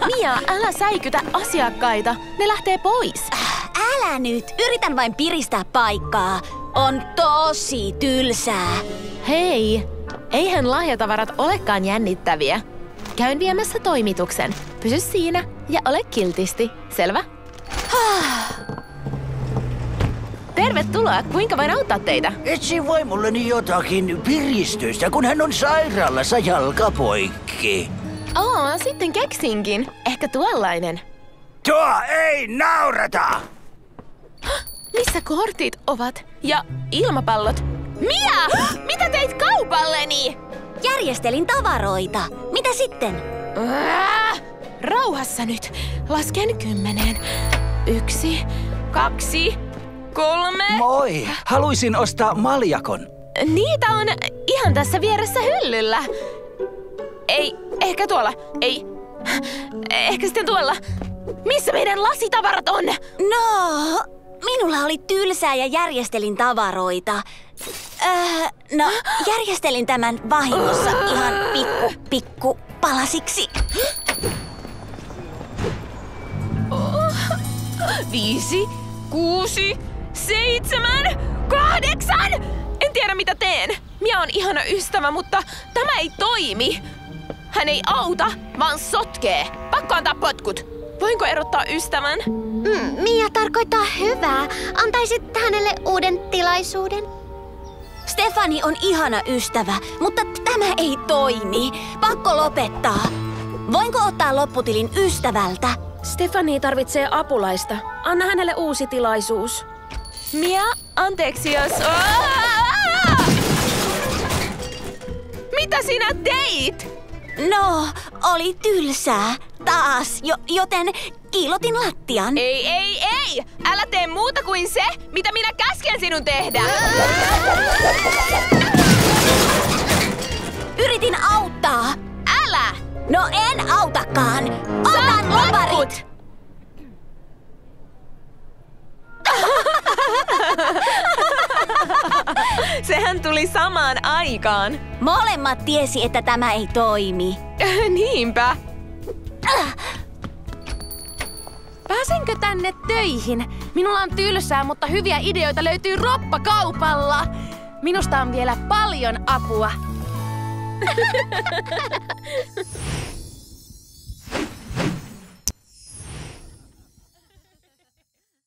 Mia, älä säikytä asiakkaita. Ne lähtee pois. Älä nyt. Yritän vain piristää paikkaa. On tosi tylsää. Hei, eihän lahjatavarat olekaan jännittäviä. Käyn viemässä toimituksen. Pysy siinä ja ole kiltisti. Selvä? Tervetuloa. Kuinka voin auttaa teitä? Etsi vaimolleni jotakin piristystä, kun hän on sairaalassa jalkapoikki. Sitten keksinkin. Ehkä tuollainen. Tuo ei naurata! Missä kortit ovat? Ja ilmapallot? Mia! Mitä teit kaupalleni? Järjestelin tavaroita. Mitä sitten? Rauhassa nyt. Lasken 10. 1, 2, 3. Moi! Haluaisin ostaa maljakon. Niitä on ihan tässä vieressä hyllyllä. Ei, ehkä tuolla. Ei. Ehkä sitten tuolla. Missä meidän lasitavarat on? No, minulla oli tylsää ja järjestelin tavaroita. Järjestelin tämän vahingossa ihan pikku palasiksi. 5, 6, 7, 8! En tiedä mitä teen. Mia on ihana ystävä, mutta tämä ei toimi. Hän ei auta, vaan sotkee. Pakko antaa potkut. Voinko erottaa ystävän? Mia tarkoittaa hyvää. Antaisit hänelle uuden tilaisuuden? Stefani on ihana ystävä, mutta tämä ei toimi. Pakko lopettaa. Voinko ottaa lopputilin ystävältä? Stefani tarvitsee apulaista. Anna hänelle uusi tilaisuus. Mia, anteeksi jos... Mitä sinä teit? No, oli tylsää. Taas, joten kiilotin lattian. Ei! Älä tee muuta kuin se, mitä minä käsken sinun tehdä! Yritin auttaa. Älä! No en autakaan. Otan loparit! Sehän tuli samaan aikaan. Molemmat tiesi, että tämä ei toimi. Niinpä. Pääsenkö tänne töihin? Minulla on tylsää, mutta hyviä ideoita löytyy roppakaupalla. Minusta on vielä paljon apua.